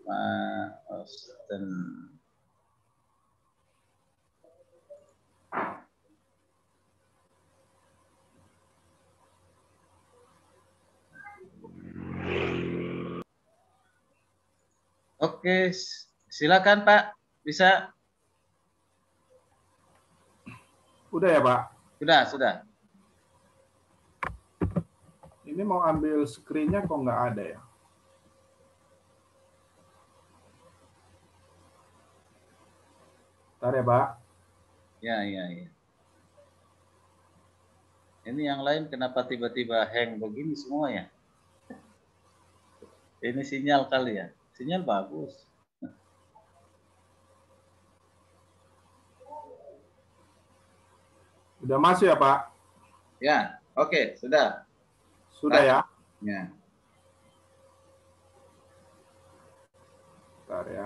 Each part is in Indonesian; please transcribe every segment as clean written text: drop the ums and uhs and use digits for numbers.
Osten. Oke, silakan Pak, bisa. Udah ya Pak? Sudah. Ini mau ambil screen-nya kok nggak ada ya? Bentar ya Pak. Ya. Ini yang lain kenapa tiba-tiba hang begini semua ya? Ini sinyal kali ya? Sinyal bagus. Udah masuk ya Pak? Ya, oke, sudah. Sudah ya? Ya. Bentar ya.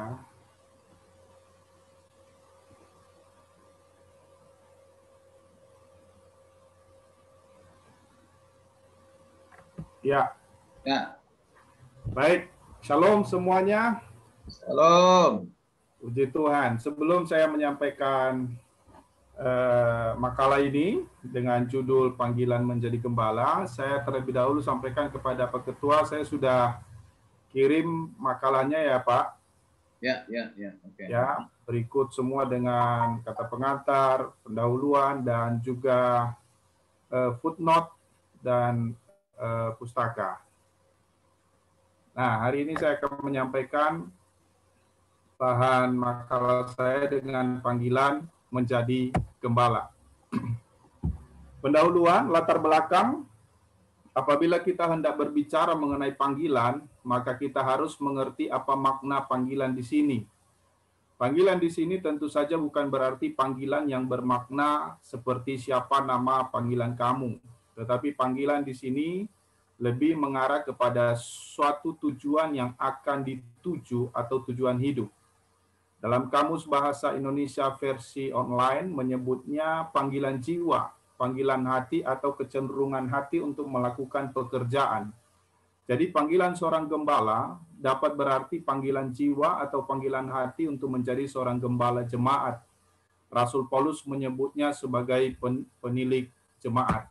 Ya. Baik, shalom semuanya. Shalom. Puji Tuhan. Sebelum saya menyampaikan makalah ini dengan judul Panggilan Menjadi Gembala, saya terlebih dahulu sampaikan kepada Pak Ketua, saya sudah kirim makalahnya ya Pak. Ya. Okay. Ya, berikut semua dengan kata pengantar, pendahuluan, dan juga footnote dan pustaka. Nah, hari ini saya akan menyampaikan bahan makalah saya dengan panggilan menjadi gembala. Pendahuluan, latar belakang, apabila kita hendak berbicara mengenai panggilan, maka kita harus mengerti apa makna panggilan di sini. Panggilan di sini tentu saja bukan berarti panggilan yang bermakna seperti siapa nama panggilan kamu, tetapi panggilan di sini lebih mengarah kepada suatu tujuan yang akan dituju atau tujuan hidup. Dalam Kamus Bahasa Indonesia versi online menyebutnya panggilan jiwa, panggilan hati atau kecenderungan hati untuk melakukan pekerjaan. Jadi panggilan seorang gembala dapat berarti panggilan jiwa atau panggilan hati untuk menjadi seorang gembala jemaat. Rasul Paulus menyebutnya sebagai penilik jemaat.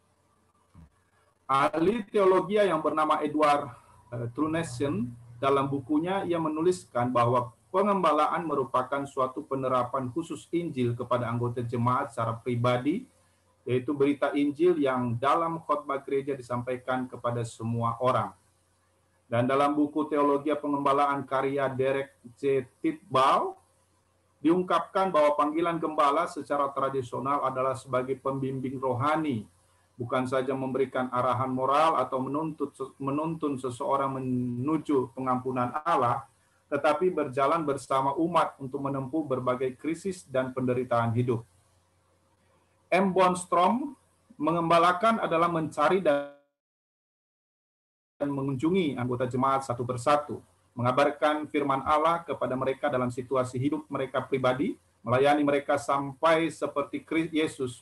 Ahli teologi yang bernama Edward Trunessen dalam bukunya ia menuliskan bahwa pengembalaan merupakan suatu penerapan khusus Injil kepada anggota jemaat secara pribadi, yaitu berita Injil yang dalam khotbah gereja disampaikan kepada semua orang. Dan dalam buku Teologi Pengembalaan karya Derek J. Titball, diungkapkan bahwa panggilan gembala secara tradisional adalah sebagai pembimbing rohani, bukan saja memberikan arahan moral atau menuntun seseorang menuju pengampunan Allah, tetapi berjalan bersama umat untuk menempuh berbagai krisis dan penderitaan hidup. M. Bonstrom mengembalakan adalah mencari dan mengunjungi anggota jemaat satu persatu, mengabarkan firman Allah kepada mereka dalam situasi hidup mereka pribadi, melayani mereka sampai seperti Yesus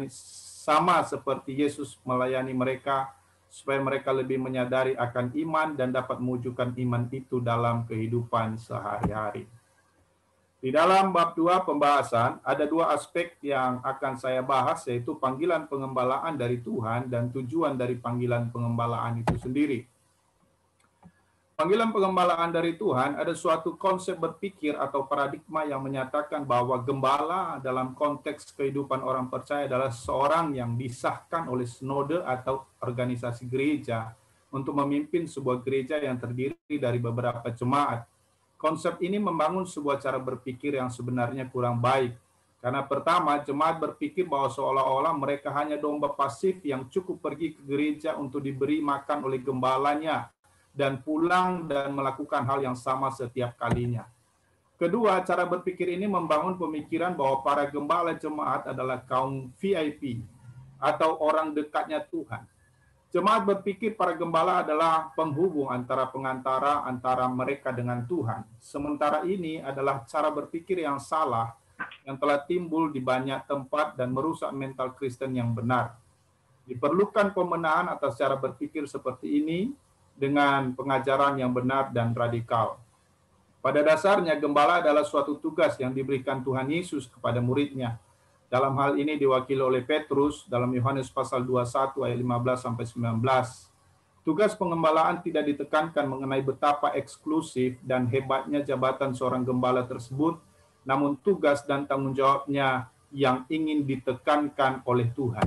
melayani mereka, supaya mereka lebih menyadari akan iman dan dapat mewujudkan iman itu dalam kehidupan sehari-hari. Di dalam bab 2 pembahasan, ada dua aspek yang akan saya bahas, yaitu panggilan pengembalaan dari Tuhan dan tujuan dari panggilan pengembalaan itu sendiri. Panggilan pengembalaan dari Tuhan ada suatu konsep berpikir atau paradigma yang menyatakan bahwa gembala dalam konteks kehidupan orang percaya adalah seorang yang disahkan oleh sinode atau organisasi gereja untuk memimpin sebuah gereja yang terdiri dari beberapa jemaat. Konsep ini membangun sebuah cara berpikir yang sebenarnya kurang baik. Karena pertama, jemaat berpikir bahwa seolah-olah mereka hanya domba pasif yang cukup pergi ke gereja untuk diberi makan oleh gembalanya dan pulang dan melakukan hal yang sama setiap kalinya. Kedua, cara berpikir ini membangun pemikiran bahwa para gembala jemaat adalah kaum VIP atau orang dekatnya Tuhan. Jemaat berpikir para gembala adalah penghubung antara pengantara antara mereka dengan Tuhan. Sementara ini adalah cara berpikir yang salah yang telah timbul di banyak tempat dan merusak mental Kristen yang benar. Diperlukan pembenahan atas cara berpikir seperti ini dengan pengajaran yang benar dan radikal. Pada dasarnya, gembala adalah suatu tugas yang diberikan Tuhan Yesus kepada muridnya. Dalam hal ini diwakili oleh Petrus dalam Yohanes pasal 21 ayat 15 sampai 19. Tugas pengembalaan tidak ditekankan mengenai betapa eksklusif dan hebatnya jabatan seorang gembala tersebut, namun tugas dan tanggung jawabnya yang ingin ditekankan oleh Tuhan.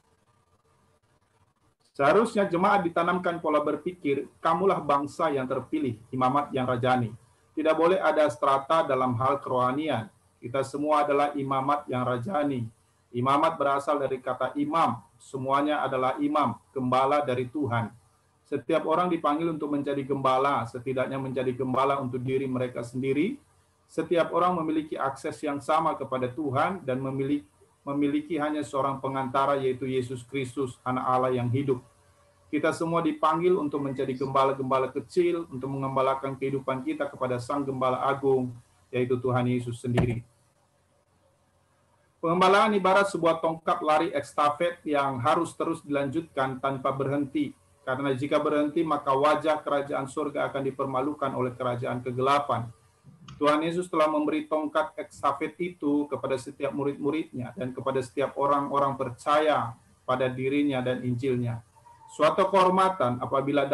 Seharusnya jemaat ditanamkan pola berpikir, kamulah bangsa yang terpilih, imamat yang rajani. Tidak boleh ada strata dalam hal kerohanian. Kita semua adalah imamat yang rajani. Imamat berasal dari kata imam. Semuanya adalah imam, gembala dari Tuhan. Setiap orang dipanggil untuk menjadi gembala, setidaknya menjadi gembala untuk diri mereka sendiri. Setiap orang memiliki akses yang sama kepada Tuhan dan memiliki hanya seorang pengantara, yaitu Yesus Kristus, Anak Allah yang hidup. Kita semua dipanggil untuk menjadi gembala-gembala kecil, untuk mengembalakan kehidupan kita kepada Sang Gembala Agung, yaitu Tuhan Yesus sendiri. Pengembalaan ibarat sebuah tongkat lari estafet yang harus terus dilanjutkan tanpa berhenti. Karena jika berhenti, maka wajah kerajaan surga akan dipermalukan oleh kerajaan kegelapan. Tuhan Yesus telah memberi tongkat estafet itu kepada setiap murid-muridnya dan kepada setiap orang-orang percaya pada dirinya dan Injilnya. Suatu kehormatan apabila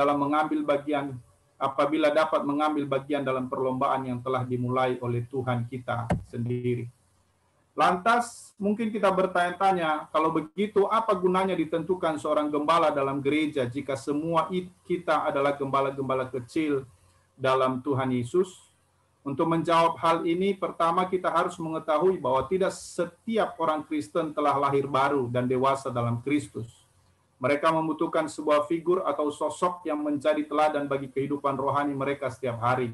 dapat mengambil bagian dalam perlombaan yang telah dimulai oleh Tuhan kita sendiri. Lantas, mungkin kita bertanya-tanya, kalau begitu apa gunanya ditentukan seorang gembala dalam gereja jika semua kita adalah gembala-gembala kecil dalam Tuhan Yesus? Untuk menjawab hal ini, pertama kita harus mengetahui bahwa tidak setiap orang Kristen telah lahir baru dan dewasa dalam Kristus. Mereka membutuhkan sebuah figur atau sosok yang menjadi teladan bagi kehidupan rohani mereka setiap hari.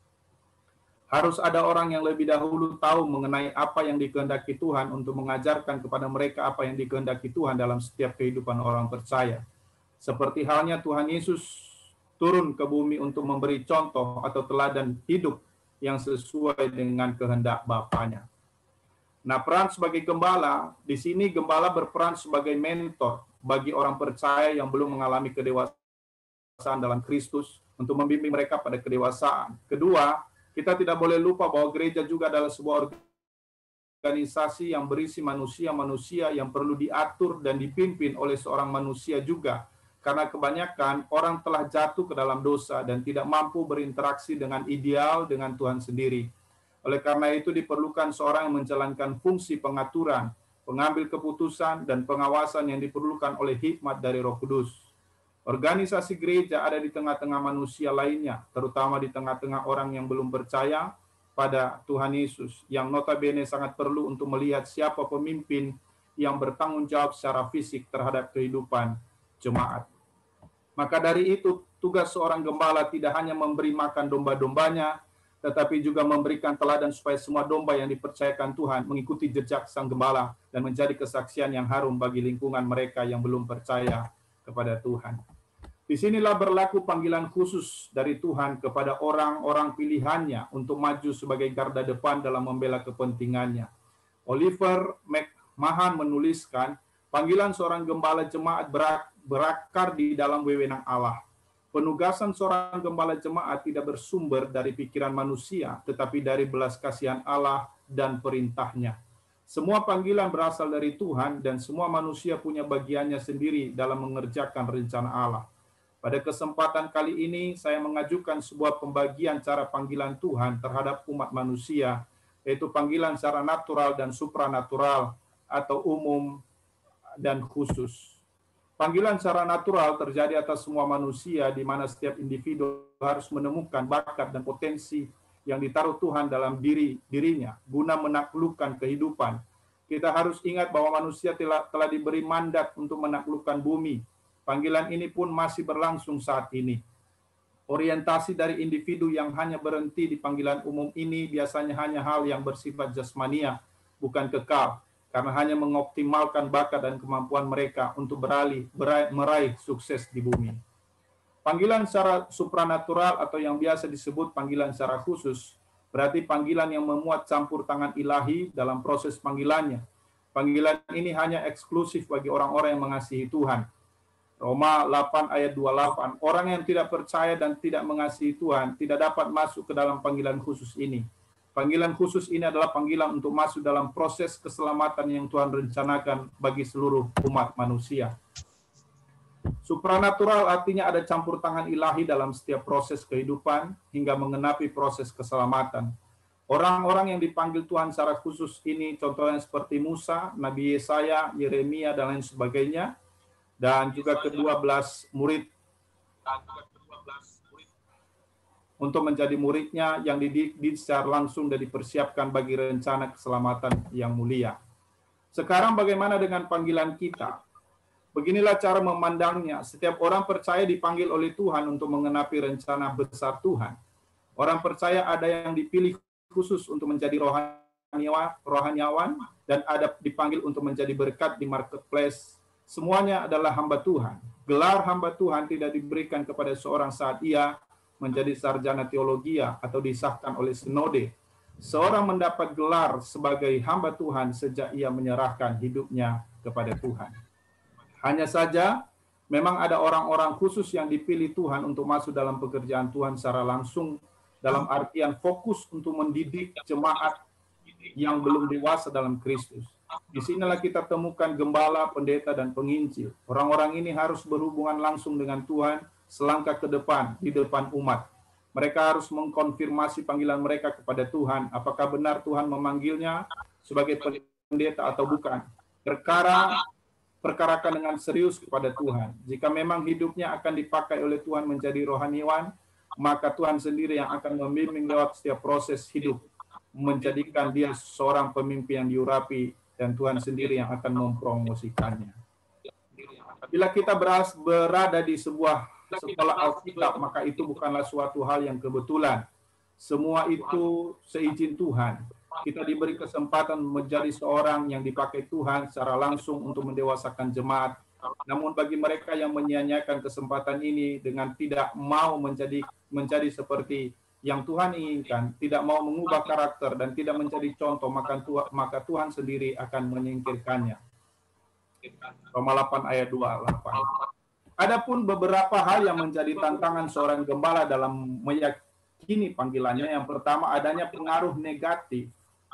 Harus ada orang yang lebih dahulu tahu mengenai apa yang dikehendaki Tuhan untuk mengajarkan kepada mereka apa yang dikehendaki Tuhan dalam setiap kehidupan orang percaya. Seperti halnya Tuhan Yesus turun ke bumi untuk memberi contoh atau teladan hidup yang sesuai dengan kehendak Bapanya. Nah, peran sebagai gembala, di sini gembala berperan sebagai mentor bagi orang percaya yang belum mengalami kedewasaan dalam Kristus untuk membimbing mereka pada kedewasaan. Kedua, kita tidak boleh lupa bahwa gereja juga adalah sebuah organisasi yang berisi manusia-manusia yang perlu diatur dan dipimpin oleh seorang manusia juga. Karena kebanyakan orang telah jatuh ke dalam dosa dan tidak mampu berinteraksi dengan ideal dengan Tuhan sendiri. Oleh karena itu diperlukan seorang yang menjalankan fungsi pengaturan, pengambil keputusan, dan pengawasan yang diperlukan oleh hikmat dari Roh Kudus. Organisasi gereja ada di tengah-tengah manusia lainnya, terutama di tengah-tengah orang yang belum percaya pada Tuhan Yesus, yang notabene sangat perlu untuk melihat siapa pemimpin yang bertanggung jawab secara fisik terhadap kehidupan jemaat. Maka dari itu, tugas seorang gembala tidak hanya memberi makan domba-dombanya, tetapi juga memberikan teladan supaya semua domba yang dipercayakan Tuhan mengikuti jejak sang gembala dan menjadi kesaksian yang harum bagi lingkungan mereka yang belum percaya kepada Tuhan. Disinilah berlaku panggilan khusus dari Tuhan kepada orang-orang pilihannya untuk maju sebagai garda depan dalam membela kepentingannya. Oliver McMahon menuliskan, panggilan seorang gembala jemaat berakar di dalam wewenang Allah. Penugasan seorang gembala jemaat tidak bersumber dari pikiran manusia, tetapi dari belas kasihan Allah dan perintahnya. Semua panggilan berasal dari Tuhan dan semua manusia punya bagiannya sendiri dalam mengerjakan rencana Allah. Pada kesempatan kali ini, saya mengajukan sebuah pembagian cara panggilan Tuhan terhadap umat manusia, yaitu panggilan secara natural dan supranatural, atau umum dan khusus. Panggilan secara natural terjadi atas semua manusia, di mana setiap individu harus menemukan bakat dan potensi yang ditaruh Tuhan dalam dirinya, guna menaklukkan kehidupan. Kita harus ingat bahwa manusia telah diberi mandat untuk menaklukkan bumi. Panggilan ini pun masih berlangsung saat ini. Orientasi dari individu yang hanya berhenti di panggilan umum ini biasanya hanya hal yang bersifat jasmania, bukan kekal, karena hanya mengoptimalkan bakat dan kemampuan mereka untuk meraih sukses di bumi. Panggilan secara supranatural atau yang biasa disebut panggilan secara khusus, berarti panggilan yang memuat campur tangan ilahi dalam proses panggilannya. Panggilan ini hanya eksklusif bagi orang-orang yang mengasihi Tuhan. Roma 8 ayat 28. Orang yang tidak percaya dan tidak mengasihi Tuhan tidak dapat masuk ke dalam panggilan khusus ini. Panggilan khusus ini adalah panggilan untuk masuk dalam proses keselamatan yang Tuhan rencanakan bagi seluruh umat manusia. Supranatural artinya ada campur tangan ilahi dalam setiap proses kehidupan hingga mengenapi proses keselamatan. Orang-orang yang dipanggil Tuhan secara khusus ini contohnya seperti Musa, Nabi Yesaya, Yeremia, dan lain sebagainya. Dan juga ke-12 murid untuk menjadi muridnya yang dididik secara langsung dan dipersiapkan bagi rencana keselamatan yang mulia. Sekarang bagaimana dengan panggilan kita? Beginilah cara memandangnya. Setiap orang percaya dipanggil oleh Tuhan untuk mengenapi rencana besar Tuhan. Orang percaya ada yang dipilih khusus untuk menjadi rohaniawan dan ada dipanggil untuk menjadi berkat di marketplace. Semuanya adalah hamba Tuhan. Gelar hamba Tuhan tidak diberikan kepada seorang saat ia menjadi sarjana teologi atau disahkan oleh sinode. Seorang mendapat gelar sebagai hamba Tuhan sejak ia menyerahkan hidupnya kepada Tuhan. Hanya saja, memang ada orang-orang khusus yang dipilih Tuhan untuk masuk dalam pekerjaan Tuhan secara langsung, dalam artian fokus untuk mendidik jemaat yang belum dewasa dalam Kristus. Disinilah kita temukan gembala, pendeta, dan penginjil. Orang-orang ini harus berhubungan langsung dengan Tuhan selangkah ke depan, di depan umat. Mereka harus mengkonfirmasi panggilan mereka kepada Tuhan. Apakah benar Tuhan memanggilnya sebagai pendeta atau bukan. Perkarakan dengan serius kepada Tuhan. Jika memang hidupnya akan dipakai oleh Tuhan menjadi rohaniwan, maka Tuhan sendiri yang akan membimbing lewat setiap proses hidup, menjadikan dia seorang pemimpin yang diurapi, dan Tuhan sendiri yang akan mempromosikannya. Bila kita berada di sebuah sekolah Alkitab, maka itu bukanlah suatu hal yang kebetulan. Semua itu seizin Tuhan. Kita diberi kesempatan menjadi seorang yang dipakai Tuhan secara langsung untuk mendewasakan jemaat. Namun bagi mereka yang menyia-nyiakan kesempatan ini dengan tidak mau menjadi seperti yang Tuhan inginkan, tidak mau mengubah karakter dan tidak menjadi contoh, maka Tuhan sendiri akan menyingkirkannya. Roma 8 ayat 28. Adapun beberapa hal yang menjadi tantangan seorang gembala dalam meyakini panggilannya. Yang pertama, adanya pengaruh negatif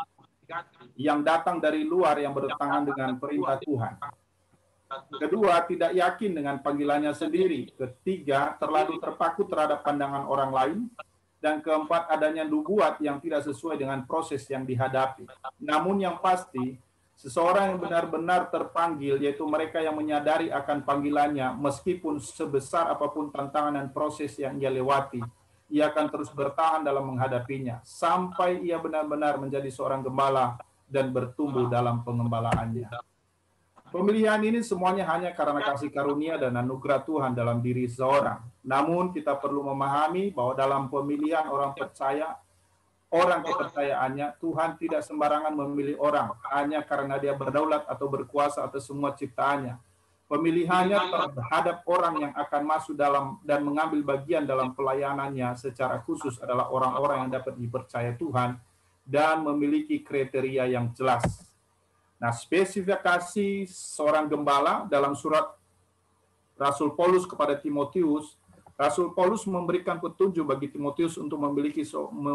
yang datang dari luar yang bertentangan dengan perintah Tuhan. Kedua, tidak yakin dengan panggilannya sendiri. Ketiga, terlalu terpaku terhadap pandangan orang lain. Dan keempat, adanya nubuat yang tidak sesuai dengan proses yang dihadapi. Namun yang pasti, seseorang yang benar-benar terpanggil, yaitu mereka yang menyadari akan panggilannya, meskipun sebesar apapun tantangan dan proses yang ia lewati, ia akan terus bertahan dalam menghadapinya, sampai ia benar-benar menjadi seorang gembala dan bertumbuh dalam pengembalaannya. Pemilihan ini semuanya hanya karena kasih karunia dan anugerah Tuhan dalam diri seorang. Namun kita perlu memahami bahwa dalam pemilihan orang percaya, orang kepercayaannya, Tuhan tidak sembarangan memilih orang hanya karena dia berdaulat atau berkuasa atas semua ciptaannya. Pemilihannya terhadap orang yang akan masuk dalam dan mengambil bagian dalam pelayanannya secara khusus adalah orang-orang yang dapat dipercaya Tuhan dan memiliki kriteria yang jelas. Nah, spesifikasi seorang gembala dalam surat Rasul Paulus kepada Timotius, Rasul Paulus memberikan petunjuk bagi Timotius untuk memilih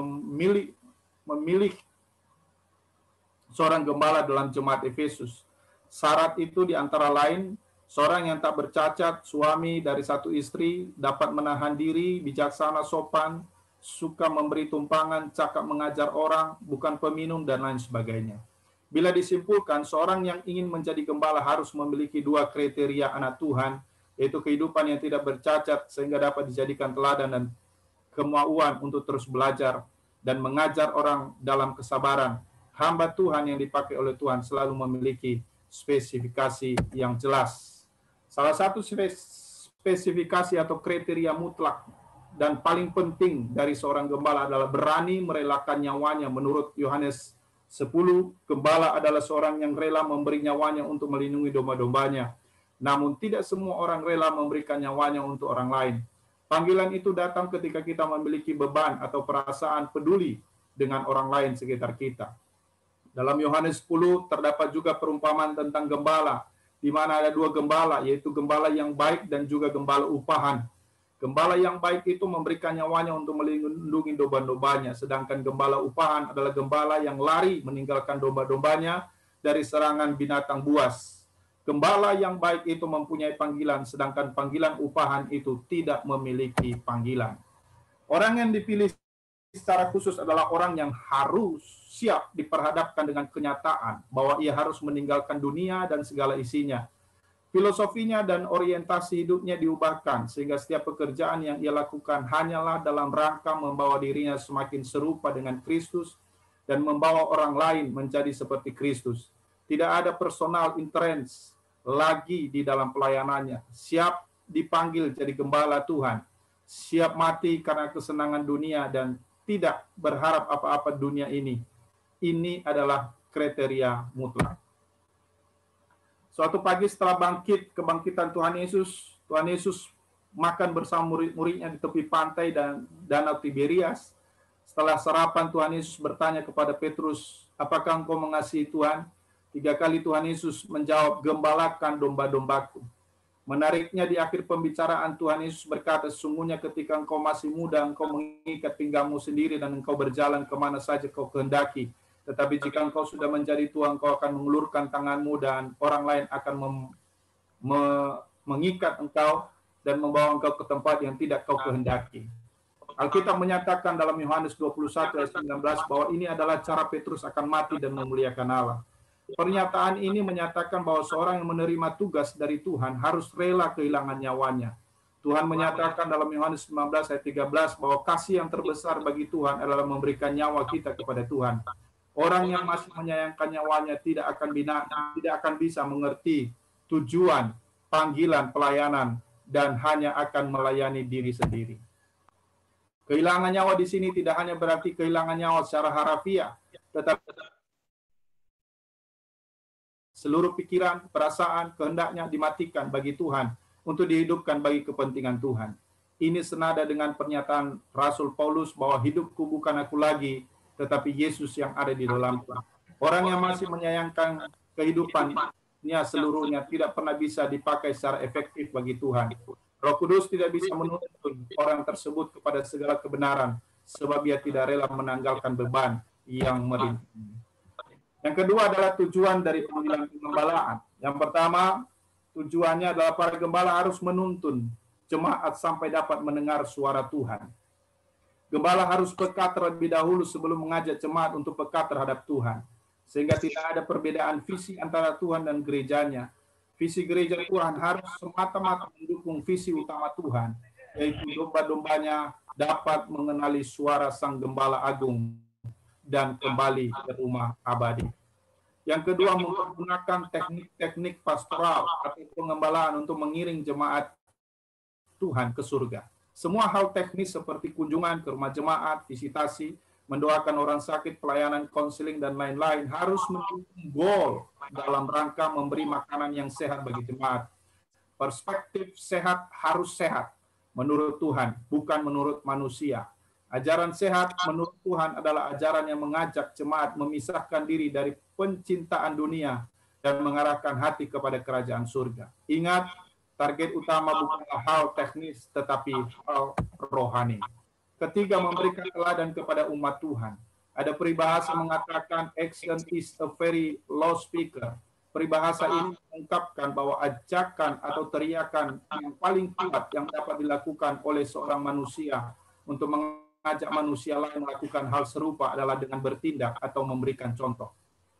seorang gembala dalam jemaat Efesus. Syarat itu diantara lain, seorang yang tak bercacat, suami dari satu istri, dapat menahan diri, bijaksana, sopan, suka memberi tumpangan, cakap mengajar orang, bukan peminum, dan lain sebagainya. Bila disimpulkan, seorang yang ingin menjadi gembala harus memiliki dua kriteria anak Tuhan, yaitu kehidupan yang tidak bercacat sehingga dapat dijadikan teladan dan kemauan untuk terus belajar dan mengajar orang dalam kesabaran. Hamba Tuhan yang dipakai oleh Tuhan selalu memiliki spesifikasi yang jelas. Salah satu spesifikasi atau kriteria mutlak dan paling penting dari seorang gembala adalah berani merelakan nyawanya. Menurut Yohanes 10, gembala adalah seorang yang rela memberi nyawanya untuk melindungi domba-dombanya. Namun tidak semua orang rela memberikan nyawanya untuk orang lain. Panggilan itu datang ketika kita memiliki beban atau perasaan peduli dengan orang lain sekitar kita. Dalam Yohanes 10 terdapat juga perumpamaan tentang gembala di mana ada dua gembala, yaitu gembala yang baik dan juga gembala upahan. Gembala yang baik itu memberikan nyawanya untuk melindungi domba-dombanya, sedangkan gembala upahan adalah gembala yang lari meninggalkan domba-dombanya dari serangan binatang buas. Gembala yang baik itu mempunyai panggilan, sedangkan panggilan upahan itu tidak memiliki panggilan. Orang yang dipilih secara khusus adalah orang yang harus siap diperhadapkan dengan kenyataan bahwa ia harus meninggalkan dunia dan segala isinya. Filosofinya dan orientasi hidupnya diubahkan, sehingga setiap pekerjaan yang ia lakukan hanyalah dalam rangka membawa dirinya semakin serupa dengan Kristus dan membawa orang lain menjadi seperti Kristus. Tidak ada personal interest lagi di dalam pelayanannya. Siap dipanggil jadi gembala Tuhan. Siap mati karena kesenangan dunia dan tidak berharap apa-apa dunia ini. Ini adalah kriteria mutlak. Suatu pagi setelah kebangkitan Tuhan Yesus makan bersama murid-muridnya di tepi pantai dan Danau Tiberias. Setelah sarapan, Tuhan Yesus bertanya kepada Petrus, "Apakah engkau mengasihi Tuhan?" 3 kali Tuhan Yesus menjawab, "Gembalakan domba-dombaku." Menariknya di akhir pembicaraan Tuhan Yesus berkata, "Sesungguhnya ketika engkau masih muda, engkau mengikat pinggangmu sendiri dan engkau berjalan kemana saja kau kehendaki. Tetapi jika engkau sudah menjadi tua, engkau akan mengulurkan tanganmu dan orang lain akan mengikat engkau dan membawa engkau ke tempat yang tidak kau kehendaki." Alkitab menyatakan dalam Yohanes 21 ayat 19 bahwa ini adalah cara Petrus akan mati dan memuliakan Allah. Pernyataan ini menyatakan bahwa seorang yang menerima tugas dari Tuhan harus rela kehilangan nyawanya. Tuhan menyatakan dalam Yohanes 19 ayat 13 bahwa kasih yang terbesar bagi Tuhan adalah memberikan nyawa kita kepada Tuhan. Orang yang masih menyayangkan nyawanya tidak akan bisa mengerti tujuan, panggilan, pelayanan, dan hanya akan melayani diri sendiri. Kehilangan nyawa di sini tidak hanya berarti kehilangan nyawa secara harafiah, tetapi seluruh pikiran, perasaan, kehendaknya dimatikan bagi Tuhan untuk dihidupkan bagi kepentingan Tuhan. Ini senada dengan pernyataan Rasul Paulus bahwa hidupku bukan aku lagi, tetapi Yesus yang ada di dalamku. Orang yang masih menyayangkan kehidupannya seluruhnya tidak pernah bisa dipakai secara efektif bagi Tuhan. Roh Kudus tidak bisa menuntun orang tersebut kepada segala kebenaran, sebab ia tidak rela menanggalkan beban yang merintih. Yang kedua adalah tujuan dari panggilan pengembalaan. Yang pertama, tujuannya adalah para gembala harus menuntun jemaat sampai dapat mendengar suara Tuhan. Gembala harus peka terlebih dahulu sebelum mengajak jemaat untuk peka terhadap Tuhan. Sehingga tidak ada perbedaan visi antara Tuhan dan gerejanya. Visi gereja Tuhan harus semata-mata mendukung visi utama Tuhan, yaitu domba-dombanya dapat mengenali suara Sang Gembala Agung dan kembali ke rumah abadi. Yang kedua, menggunakan teknik-teknik pastoral atau pengembalaan untuk mengiring jemaat Tuhan ke surga. Semua hal teknis seperti kunjungan ke rumah jemaat, visitasi, mendoakan orang sakit, pelayanan konseling, dan lain-lain harus mendukung goal dalam rangka memberi makanan yang sehat bagi jemaat. Perspektif sehat harus sehat menurut Tuhan, bukan menurut manusia. Ajaran sehat menurut Tuhan adalah ajaran yang mengajak jemaat memisahkan diri dari pencintaan dunia dan mengarahkan hati kepada kerajaan surga. Ingat, target utama bukanlah hal teknis, tetapi hal rohani. Ketiga, memberikan teladan kepada umat Tuhan. Ada peribahasa mengatakan, action is a very loud speaker. Peribahasa ini mengungkapkan bahwa ajakan atau teriakan yang paling kuat yang dapat dilakukan oleh seorang manusia untuk mengajak manusia lain melakukan hal serupa adalah dengan bertindak atau memberikan contoh.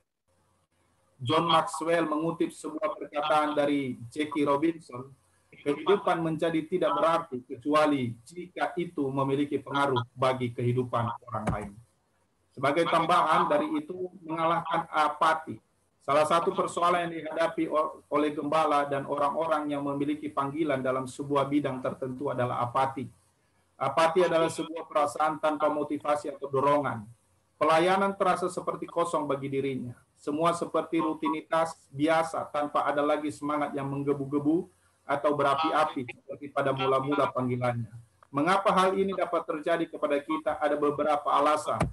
John Maxwell mengutip sebuah perkataan dari Jackie Robinson, kehidupan menjadi tidak berarti kecuali jika itu memiliki pengaruh bagi kehidupan orang lain. Sebagai tambahan dari itu, mengalahkan apati. Salah satu persoalan yang dihadapi oleh gembala dan orang-orang yang memiliki panggilan dalam sebuah bidang tertentu adalah apati. Apati adalah sebuah perasaan tanpa motivasi atau dorongan. Pelayanan terasa seperti kosong bagi dirinya. Semua seperti rutinitas biasa tanpa ada lagi semangat yang menggebu-gebu atau berapi-api seperti pada mula-mula panggilannya. Mengapa hal ini dapat terjadi kepada kita? Ada beberapa alasan.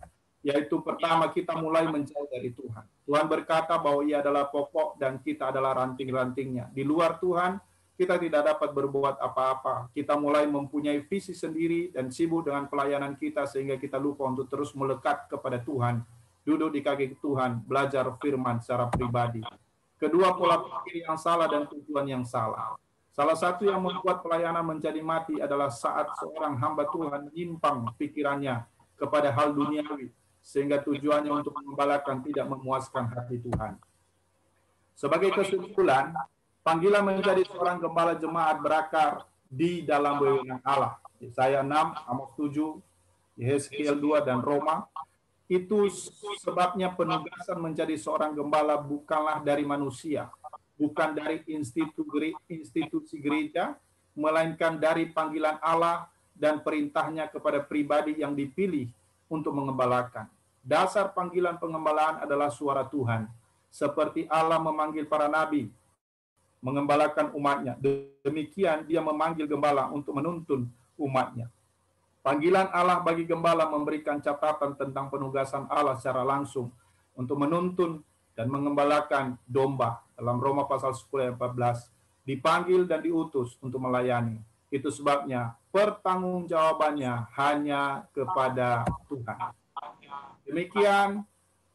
yaitu pertama kita mulai menjauh dari Tuhan. Tuhan berkata bahwa Ia adalah pokok dan kita adalah ranting-rantingnya. Di luar Tuhan, kita tidak dapat berbuat apa-apa. Kita mulai mempunyai visi sendiri dan sibuk dengan pelayanan kita sehingga kita lupa untuk terus melekat kepada Tuhan, duduk di kaki Tuhan, belajar firman secara pribadi. Kedua, pola pikir yang salah dan tujuan yang salah. Salah satu yang membuat pelayanan menjadi mati adalah saat seorang hamba Tuhan menyimpang pikirannya kepada hal duniawi, sehingga tujuannya untuk mengembalakan tidak memuaskan hati Tuhan. Sebagai kesimpulan, panggilan menjadi seorang gembala jemaat berakar di dalam wewenang Allah. Yesaya 6, Amos 7, Yeskiel 2, dan Roma. Itu sebabnya penugasan menjadi seorang gembala bukanlah dari manusia, bukan dari institusi gereja, melainkan dari panggilan Allah dan perintahnya kepada pribadi yang dipilih untuk mengembalakan. Dasar panggilan pengembalaan adalah suara Tuhan. Seperti Allah memanggil para nabi mengembalakan umatnya, demikian Dia memanggil gembala untuk menuntun umatnya. Panggilan Allah bagi gembala memberikan catatan tentang penugasan Allah secara langsung untuk menuntun dan mengembalakan domba. Dalam Roma pasal 10 ayat 14, dipanggil dan diutus untuk melayani. Itu sebabnya pertanggungjawabannya hanya kepada Tuhan. Demikian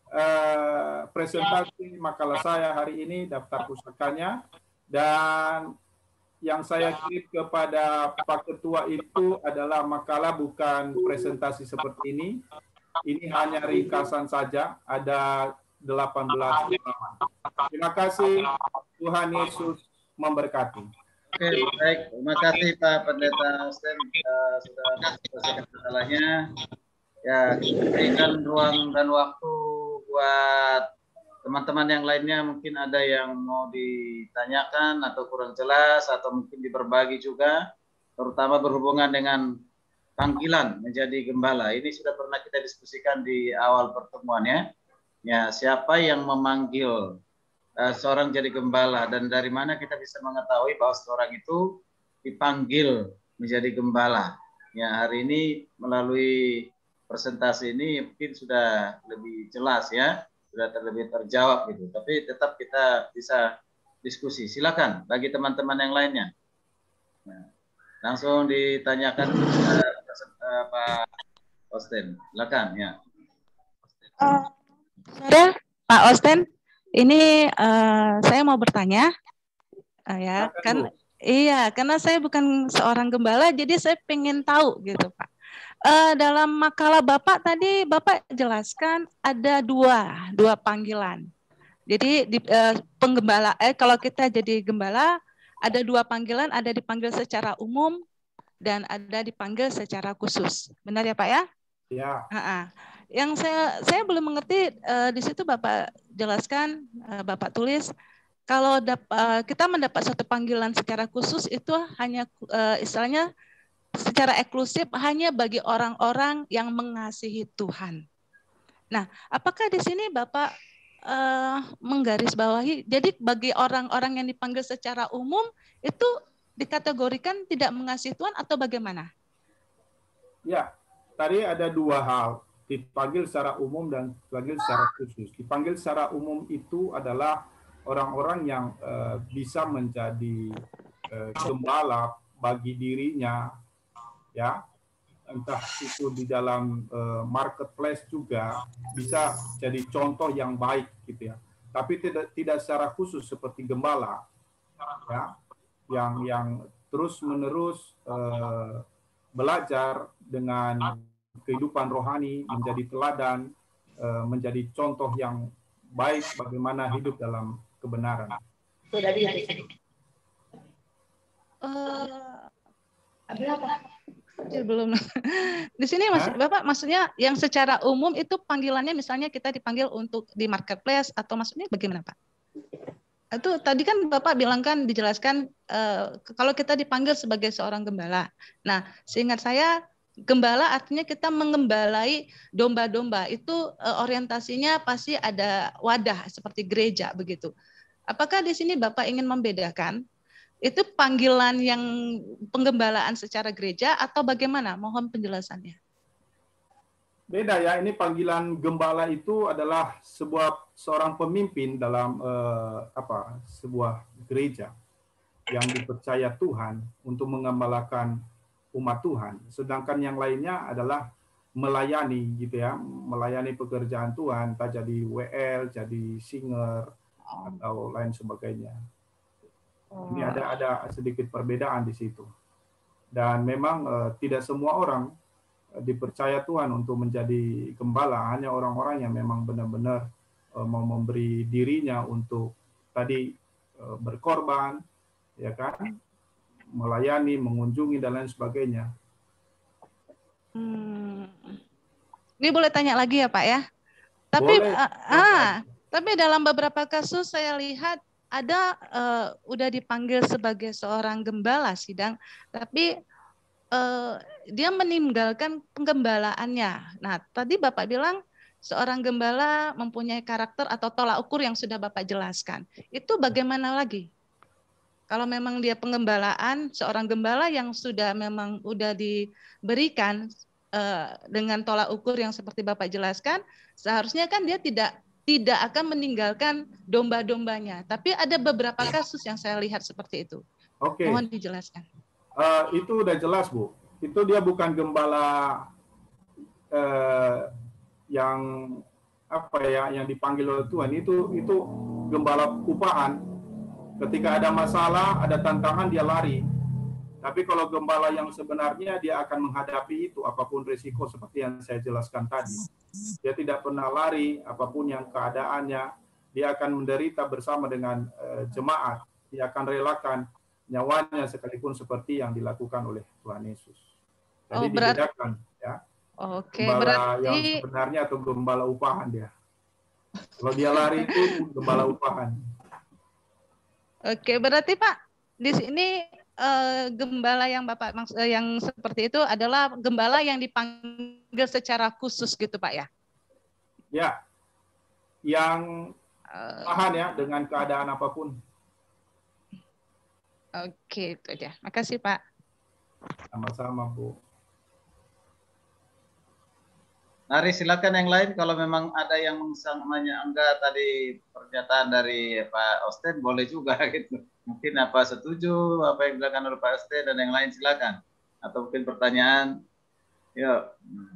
presentasi makalah saya hari ini, daftar pusakanya, dan yang saya kirim kepada Pak Ketua itu adalah makalah, bukan presentasi seperti ini. Ini hanya ringkasan saja, ada 18 halaman. Terima kasih, Tuhan Yesus memberkati. Oke, baik. Terima kasih Pak Pendeta Sten sudah selesaikan masalahnya. Ya, kita berikan ruang dan waktu buat teman-teman yang lainnya. Mungkin ada yang mau ditanyakan atau kurang jelas atau mungkin diberbagi juga, terutama berhubungan dengan panggilan menjadi gembala. Ini sudah pernah kita diskusikan di awal pertemuan ya. Ya, siapa yang memanggil seorang jadi gembala dan dari mana kita bisa mengetahui bahwa seorang itu dipanggil menjadi gembala. Ya, hari ini melalui presentasi ini mungkin sudah lebih jelas ya, sudah lebih terjawab gitu. Tapi tetap kita bisa diskusi. Silakan bagi teman-teman yang lainnya. Nah, langsung ditanyakan Pak Osten. Silakan ya. Sore Pak Osten, ini saya mau bertanya ya, kan iya, karena saya bukan seorang gembala, jadi saya pengen tahu gitu Pak. Dalam makalah Bapak tadi, Bapak jelaskan ada dua panggilan. Jadi penggembala, kalau kita jadi gembala, ada dua panggilan, ada dipanggil secara umum dan ada dipanggil secara khusus. Benar ya Pak ya? Ya. Yang saya belum mengerti di situ Bapak jelaskan, Bapak tulis kalau kita mendapat suatu panggilan secara khusus itu hanya istilahnya secara eksklusif hanya bagi orang-orang yang mengasihi Tuhan. Nah, apakah di sini Bapak menggarisbawahi, jadi bagi orang-orang yang dipanggil secara umum itu dikategorikan tidak mengasihi Tuhan atau bagaimana? Ya, tadi ada dua hal, dipanggil secara umum dan dipanggil secara khusus. Dipanggil secara umum itu adalah orang-orang yang bisa menjadi gembala bagi dirinya, ya, entah itu di dalam marketplace juga bisa jadi contoh yang baik gitu ya. Tapi tidak secara khusus seperti gembala, ya, yang terus-menerus belajar dengan kehidupan rohani, menjadi teladan, menjadi contoh yang baik bagaimana hidup dalam kebenaran. Belum. Di sini Bapak maksudnya yang secara umum itu panggilannya misalnya kita dipanggil untuk di marketplace atau maksudnya bagaimana Pak? Itu tadi kan Bapak bilang kan dijelaskan kalau kita dipanggil sebagai seorang gembala. Nah, seingat saya gembala artinya kita mengembalai domba-domba. Itu orientasinya pasti ada wadah seperti gereja begitu. Apakah di sini Bapak ingin membedakan itu panggilan yang penggembalaan secara gereja atau bagaimana? Mohon penjelasannya. Beda ya, ini panggilan gembala itu adalah seorang pemimpin dalam sebuah gereja yang dipercaya Tuhan untuk mengembalakan umat Tuhan. Sedangkan yang lainnya adalah melayani gitu ya, melayani pekerjaan Tuhan, entah jadi WL, jadi singer atau lain sebagainya. Ini ada sedikit perbedaan di situ. Dan memang tidak semua orang dipercaya Tuhan untuk menjadi gembala, hanya orang-orang yang memang benar-benar mau memberi dirinya untuk tadi berkorban, ya kan, melayani, mengunjungi dan lain sebagainya. Ini boleh tanya lagi ya Pak ya? Tapi tapi dalam beberapa kasus saya lihat ada udah dipanggil sebagai seorang gembala sidang, tapi dia meninggalkan penggembalaannya. Nah, tadi Bapak bilang seorang gembala mempunyai karakter atau tolak ukur yang sudah Bapak jelaskan. Itu bagaimana lagi? Kalau memang dia penggembalaan, seorang gembala yang sudah memang udah diberikan dengan tolak ukur yang seperti Bapak jelaskan, seharusnya kan dia tidak akan meninggalkan domba-dombanya. Tapi ada beberapa kasus yang saya lihat seperti itu. Oke. Mohon dijelaskan. Itu udah jelas, Bu. Itu dia bukan gembala yang yang dipanggil oleh Tuhan. Itu gembala upahan. Ketika ada masalah, ada tantangan, dia lari. Tapi kalau gembala yang sebenarnya, dia akan menghadapi itu apapun risiko seperti yang saya jelaskan tadi. Dia tidak pernah lari apapun yang keadaannya. Dia akan menderita bersama dengan jemaat. Dia akan relakan nyawanya sekalipun seperti yang dilakukan oleh Tuhan Yesus. Jadi dibedakan ya. Gembala yang sebenarnya atau gembala upahan dia. Kalau dia lari itu gembala upahan. Oke, berarti Pak di sini gembala yang Bapak yang seperti itu adalah gembala yang dipanggil secara khusus gitu Pak ya? Ya, yang tahan ya dengan keadaan apapun. Oke, itu aja. Makasih, Pak. Sama-sama, Bu. Mari silakan yang lain kalau memang ada yang menyanggah tadi pernyataan dari Pak Osten boleh juga gitu. Mungkin apa setuju apa yang dilakukan oleh Pak Osten dan yang lain silakan. Atau mungkin pertanyaan. Yuk.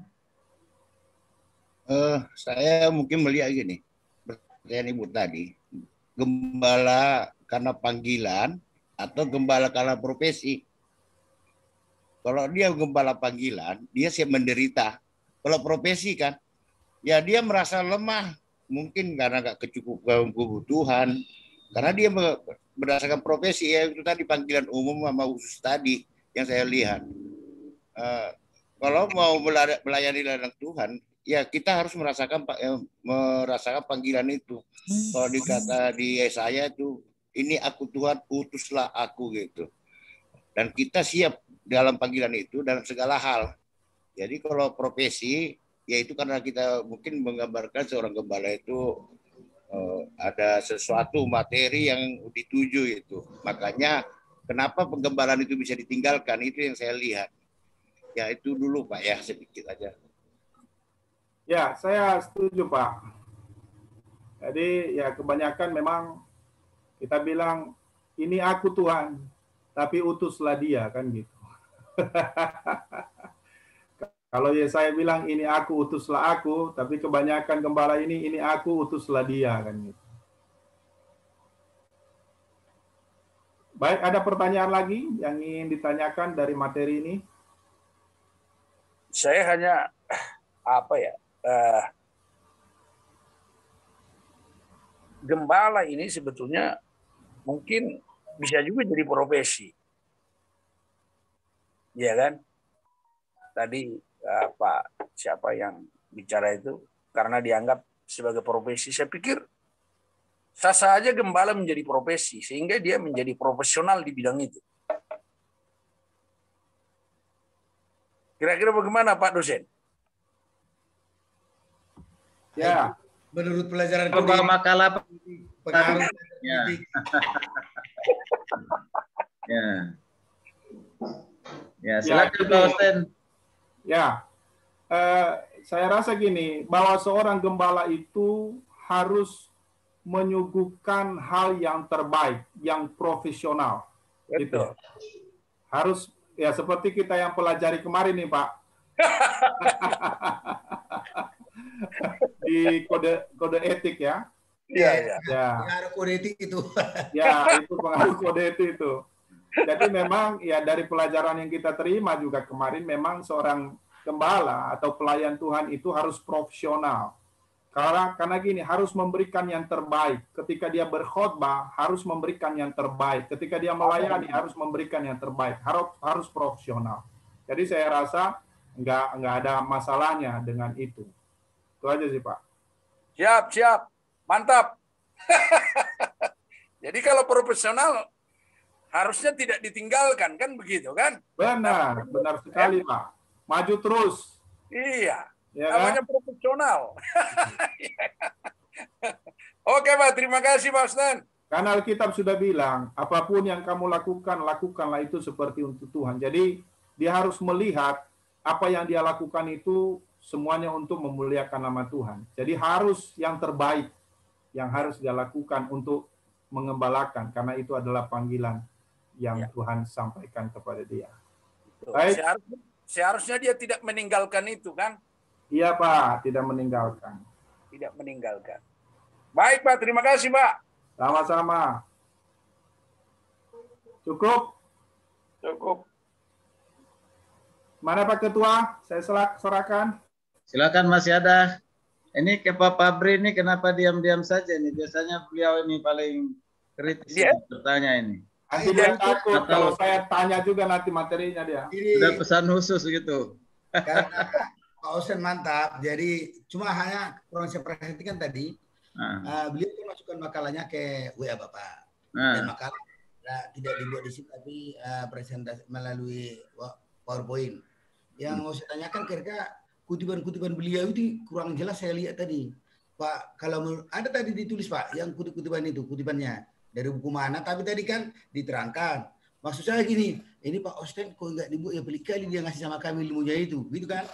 Saya mungkin melihat gini. Pertanyaan Ibu tadi. Gembala karena panggilan atau gembala karena profesi. Kalau dia gembala panggilan, dia siap menderita. Kalau profesi kan, ya dia merasa lemah. Mungkin karena nggak kecukupan kebutuhan. Karena dia berdasarkan profesi, ya itu tadi panggilan umum sama khusus tadi yang saya lihat. Kalau mau melayani ladang Tuhan, ya kita harus merasakan panggilan itu. Kalau dikata di Yesaya itu, ini aku Tuhan, utuslah aku gitu. Dan kita siap dalam panggilan itu dalam segala hal. Jadi kalau profesi, yaitu karena kita mungkin menggambarkan seorang gembala itu ada sesuatu materi yang dituju itu. Makanya kenapa penggembalaan itu bisa ditinggalkan, itu yang saya lihat. Ya itu dulu Pak ya, sedikit aja. Ya, saya setuju Pak. Jadi ya kebanyakan memang kita bilang ini aku Tuhan, tapi utuslah dia kan gitu. Kalau saya bilang ini aku utuslah aku, tapi kebanyakan gembala ini aku utuslah dia kan gitu. Baik, ada pertanyaan lagi yang ingin ditanyakan dari materi ini? Saya hanya gembala ini sebetulnya mungkin bisa juga jadi profesi. Iya kan? Tadi Pak siapa yang bicara itu karena dianggap sebagai profesi, saya pikir sah-sah aja gembala menjadi profesi sehingga dia menjadi profesional di bidang itu. Kira-kira bagaimana Pak dosen? Ya, menurut pelajaran makalah pengaruh ya. Ya. Ya, silakan Pak Osten. Ya, saya rasa gini, bahwa seorang gembala itu harus menyuguhkan hal yang terbaik, yang profesional. Gitu. Betul. Harus, ya seperti kita yang pelajari kemarin nih Pak. Di kode etik ya. Iya, iya. Ya. Pengaruh kode etik itu. Ya, itu pengaruh kode etik itu. Jadi memang ya dari pelajaran yang kita terima juga kemarin, memang seorang gembala atau pelayan Tuhan itu harus profesional. Karena gini, harus memberikan yang terbaik. Ketika dia berkhotbah, harus memberikan yang terbaik. Ketika dia melayani, harus memberikan yang terbaik. Harus profesional. Jadi saya rasa nggak ada masalahnya dengan itu. Itu aja sih Pak. Siap. Mantap. Jadi kalau profesional harusnya tidak ditinggalkan, kan begitu kan? Benar sekali Pak. Maju terus. Iya. Ya, namanya kan? profesional. Oke Pak, terima kasih Pak Stan. Karena Alkitab sudah bilang, apapun yang kamu lakukan, lakukanlah itu seperti untuk Tuhan. Jadi dia harus melihat apa yang dia lakukan itu semuanya untuk memuliakan nama Tuhan. Jadi harus yang terbaik yang harus dia lakukan untuk mengembalakan, karena itu adalah panggilan yang Tuhan sampaikan kepada dia. Baik. Seharusnya dia tidak meninggalkan itu kan? Iya Pak, tidak meninggalkan. Tidak meninggalkan. Baik Pak, terima kasih Pak. Sama-sama. Cukup? Cukup. Mana Pak Ketua? Saya serahkan. Silakan, masih ada. Ini ke Pak Fabri ini kenapa diam-diam saja nih? Biasanya beliau ini paling kritis bertanya ini. Nanti dia takut kalau saya tanya juga nanti materinya dia. Sudah pesan khusus gitu. Karena Pak Osen mantap, jadi cuma hanya kurang saya perhatikan tadi, beliau memasukkan makalahnya ke WA Bapak. Dan makalah tidak dibuat di situ, tapi presentasi melalui PowerPoint. Yang mau saya tanyakan kira-kira kutipan-kutipan beliau itu kurang jelas saya lihat tadi. Pak, kalau ada tadi ditulis Pak, yang kutipan itu, kutipannya dari buku mana, tapi tadi kan diterangkan. Maksud saya gini, ini Pak Osten kok nggak dibuat, ya pelik kali dia ngasih sama kami ilmunya itu, gitu kan?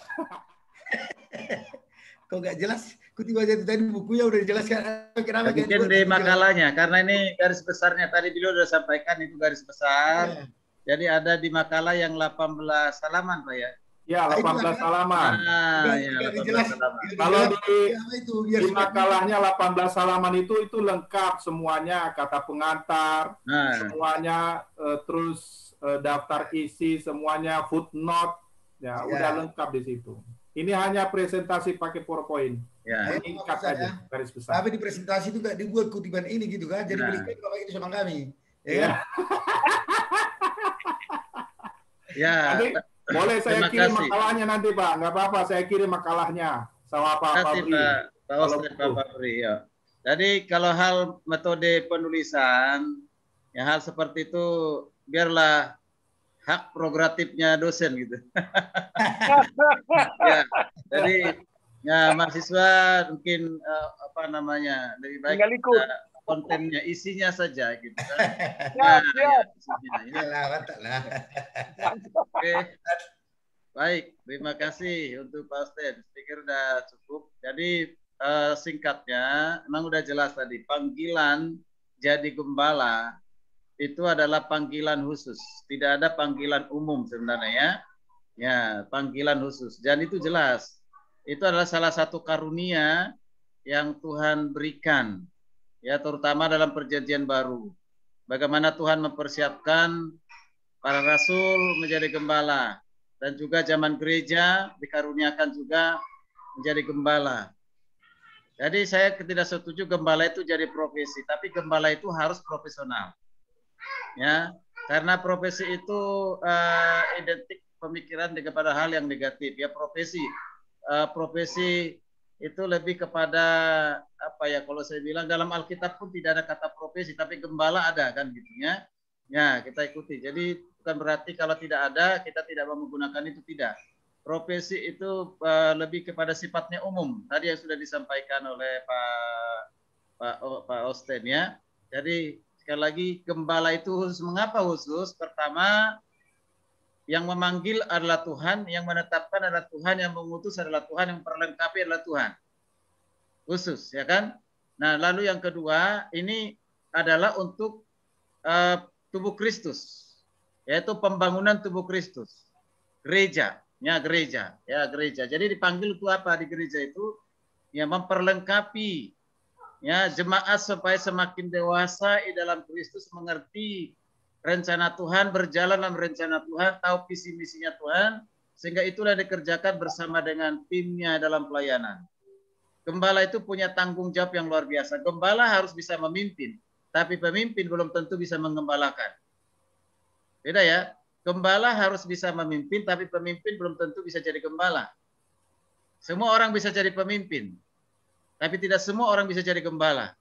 Kok nggak jelas kutipan itu tadi, bukunya udah dijelaskan. Kenapa mungkin di makalahnya, karena ini garis besarnya tadi beliau sudah sampaikan itu garis besar. Jadi ada di makalah yang 18 halaman Pak ya. Ya, 18 halaman. Ya, 18 halaman. Kalau di makalahnya 18 halaman itu lengkap semuanya, kata pengantar, semuanya, terus daftar isi, semuanya footnote, ya udah lengkap di situ. Ini hanya presentasi pakai PowerPoint. Ya. Tingkat aja garis besar. Tapi di presentasi itu nggak dibuat kutipan ini gitu kan, jadi belikan Bapak itu sama kami. Ya. Ya. Boleh saya kirim makalahnya nanti Pak, nggak apa-apa, saya kirim makalahnya sama Pak Fabri. Pak Osten, Pak Fabri, ya. Jadi kalau hal metode penulisan, ya hal seperti itu biarlah hak prerogatifnya dosen gitu. Ya, jadi ya mahasiswa mungkin lebih baik kontennya, isinya saja gitu kan. Oke. Baik, terima kasih untuk Pak Osten. Pikir udah cukup. Jadi singkatnya, memang udah jelas tadi, panggilan jadi gembala itu adalah panggilan khusus. Tidak ada panggilan umum sebenarnya ya. Ya, panggilan khusus. Dan itu jelas. Itu adalah salah satu karunia yang Tuhan berikan. Ya, terutama dalam perjanjian baru. Bagaimana Tuhan mempersiapkan para rasul menjadi gembala. Dan juga zaman gereja dikaruniakan juga menjadi gembala. Jadi saya tidak setuju gembala itu jadi profesi. Tapi gembala itu harus profesional. Ya, karena profesi itu identik pemikiran kepada hal yang negatif. Ya, profesi itu lebih kepada apa ya, kalau saya bilang dalam Alkitab pun tidak ada kata profesi, tapi gembala ada kan gitu ya. Ya, kita ikuti. Jadi bukan berarti kalau tidak ada kita tidak mau menggunakan itu, tidak. Profesi itu lebih kepada sifatnya umum. Tadi yang sudah disampaikan oleh Pak Osten ya. Jadi sekali lagi gembala itu khusus. Mengapa khusus? Pertama, Yang memanggil adalah Tuhan, yang menetapkan adalah Tuhan, yang mengutus adalah Tuhan, yang memperlengkapi adalah Tuhan. Khusus, ya kan? Nah, lalu yang kedua, ini adalah untuk tubuh Kristus, yaitu pembangunan tubuh Kristus. Gereja, ya gereja, ya gereja. Jadi dipanggil itu apa di gereja itu? Ya memperlengkapi ya jemaat supaya semakin dewasa di dalam Kristus, mengerti rencana Tuhan, berjalan dalam rencana Tuhan, tahu visi misinya Tuhan, sehingga itulah dikerjakan bersama dengan timnya dalam pelayanan. Gembala itu punya tanggung jawab yang luar biasa. Gembala harus bisa memimpin, tapi pemimpin belum tentu bisa menggembalakan. Beda ya. Gembala harus bisa memimpin, tapi pemimpin belum tentu bisa jadi gembala. Semua orang bisa jadi pemimpin, tapi tidak semua orang bisa jadi gembala.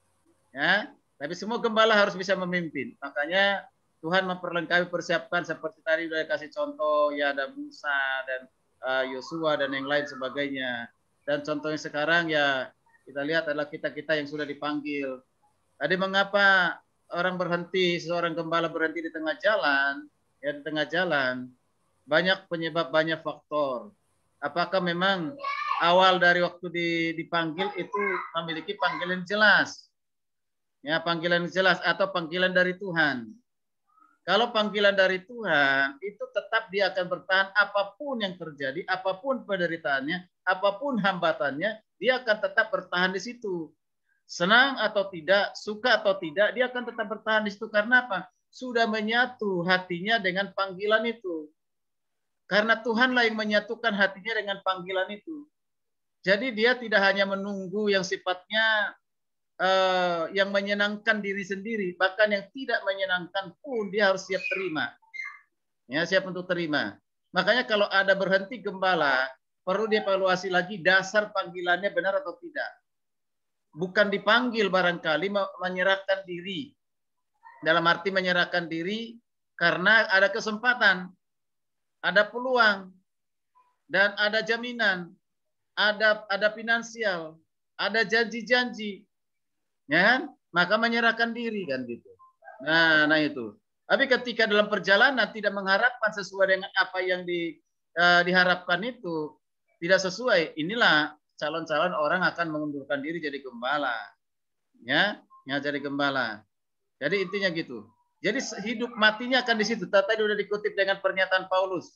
Ya, tapi semua gembala harus bisa memimpin. Makanya Tuhan memperlengkapi, persiapkan seperti tadi sudah kasih contoh, ya ada Musa dan Yosua dan yang lain sebagainya. Dan contohnya sekarang ya kita lihat adalah kita-kita yang sudah dipanggil. Tadi mengapa orang berhenti, seorang gembala berhenti di tengah jalan? Ya di tengah jalan banyak penyebab, banyak faktor. Apakah memang awal dari waktu dipanggil itu memiliki panggilan jelas? Ya, panggilan jelas atau panggilan dari Tuhan. Kalau panggilan dari Tuhan, itu tetap dia akan bertahan apapun yang terjadi, apapun penderitaannya, apapun hambatannya, dia akan tetap bertahan di situ. Senang atau tidak, suka atau tidak, dia akan tetap bertahan di situ. Karena apa? Sudah menyatu hatinya dengan panggilan itu. Karena Tuhanlah yang menyatukan hatinya dengan panggilan itu. Jadi dia tidak hanya menunggu yang sifatnya yang menyenangkan diri sendiri, bahkan yang tidak menyenangkan pun dia harus siap terima. Ya, siap untuk terima. Makanya kalau ada berhenti gembala, perlu dievaluasi lagi dasar panggilannya benar atau tidak. Bukan dipanggil barangkali menyerahkan diri. Dalam arti menyerahkan diri karena ada kesempatan, ada peluang, dan ada jaminan, ada finansial, ada janji-janji. Ya kan? Maka menyerahkan diri kan gitu. Nah itu. Tapi ketika dalam perjalanan tidak mengharapkan sesuai dengan apa yang diharapkan itu tidak sesuai, inilah calon-calon orang akan mengundurkan diri jadi gembala. Ya jadi gembala. Jadi intinya gitu. Jadi hidup matinya akan di situ. Tadi sudah dikutip dengan pernyataan Paulus.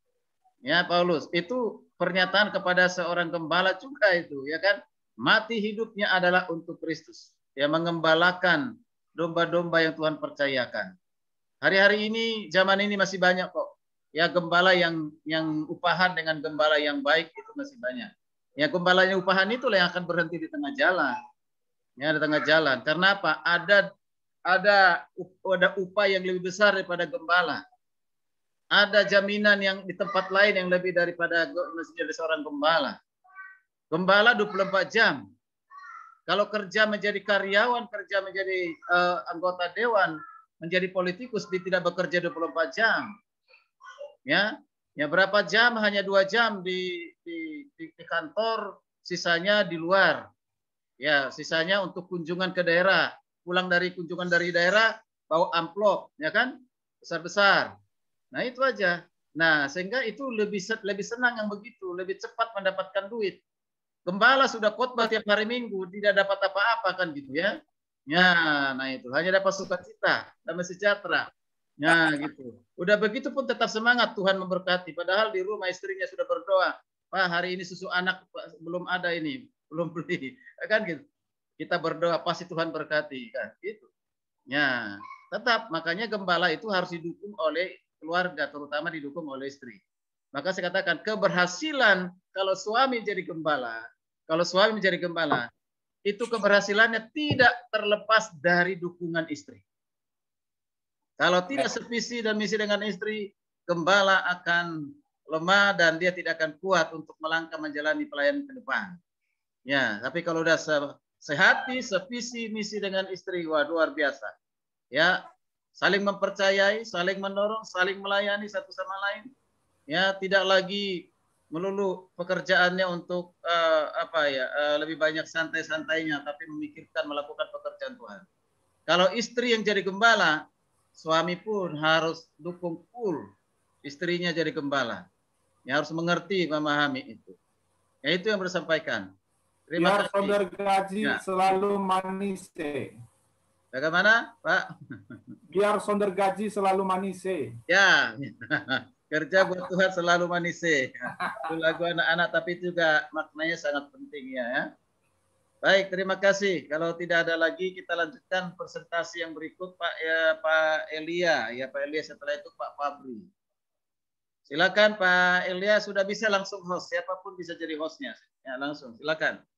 Ya Paulus itu pernyataan kepada seorang gembala juga itu, ya kan? Mati hidupnya adalah untuk Kristus. Ya mengembalakan domba-domba yang Tuhan percayakan. Hari-hari ini, zaman ini masih banyak kok. Ya gembala yang upahan dengan gembala yang baik itu masih banyak. Ya gembala yang upahan itulah yang akan berhenti di tengah jalan. Ya di tengah jalan. Karena apa? Ada upah yang lebih besar daripada gembala. Ada jaminan yang di tempat lain yang lebih daripada menjadi seorang gembala. Gembala 24 jam. Kalau kerja menjadi karyawan, kerja menjadi anggota dewan, menjadi politikus, dia tidak bekerja 24 jam. Ya berapa jam? Hanya 2 jam di kantor, sisanya di luar. Ya, sisanya untuk kunjungan ke daerah. Pulang dari kunjungan dari daerah, bawa amplop, ya kan? Besar-besar. Nah, itu aja. Nah, sehingga itu lebih senang yang begitu, lebih cepat mendapatkan duit. Gembala sudah khotbah tiap hari Minggu, tidak dapat apa-apa kan gitu ya. Ya, nah itu hanya dapat sukacita, damai sejahtera. Ya gitu. Udah begitu pun tetap semangat, Tuhan memberkati. Padahal di rumah istrinya sudah berdoa, Pak hari ini susu anak belum ada ini, belum beli, kan gitu. Kita berdoa pasti Tuhan berkati, kan gitu. Ya, tetap makanya gembala itu harus didukung oleh keluarga, terutama didukung oleh istri. Maka saya katakan keberhasilan kalau suami jadi gembala. Kalau suami menjadi gembala, itu keberhasilannya tidak terlepas dari dukungan istri. Kalau tidak sevisi dan misi dengan istri, gembala akan lemah dan dia tidak akan kuat untuk melangkah menjalani pelayanan ke depan. Ya, tapi kalau udah sehati, sevisi misi dengan istri, wah luar biasa. Ya, saling mempercayai, saling mendorong, saling melayani satu sama lain. Ya, tidak lagi melulu pekerjaannya untuk lebih banyak santai-santainya, tapi memikirkan melakukan pekerjaan Tuhan. Kalau istri yang jadi gembala, suami pun harus dukung full istrinya jadi gembala. Ya, harus mengerti, memahami itu. Ya, itu yang bersampaikan. Terima kasih. Saudara gaji selalu manis. Bagaimana, Pak? Biar sonder gaji selalu manis. Ya, kerja buat Tuhan selalu manis. Itu lagu anak-anak, tapi juga maknanya sangat penting ya. Baik, terima kasih. Kalau tidak ada lagi, kita lanjutkan presentasi yang berikut, Pak Elia. Ya, Pak Elia. Setelah itu Pak Fabri. Silakan Pak Elia, sudah bisa langsung host. Siapapun bisa jadi hostnya. Ya, langsung. Silakan.